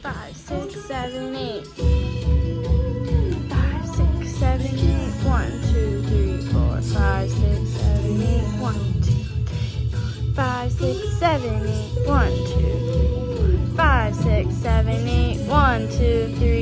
5, 6, 7, 8. 5, 6, 7, 8. 1, 2, 3, 4, 5, 6, 7, 8. 1, 2, 3, 4, 5, 6, 7, 8. 1, 2, 3, 4, 5, 6, 7, 8. 1, 2, 3.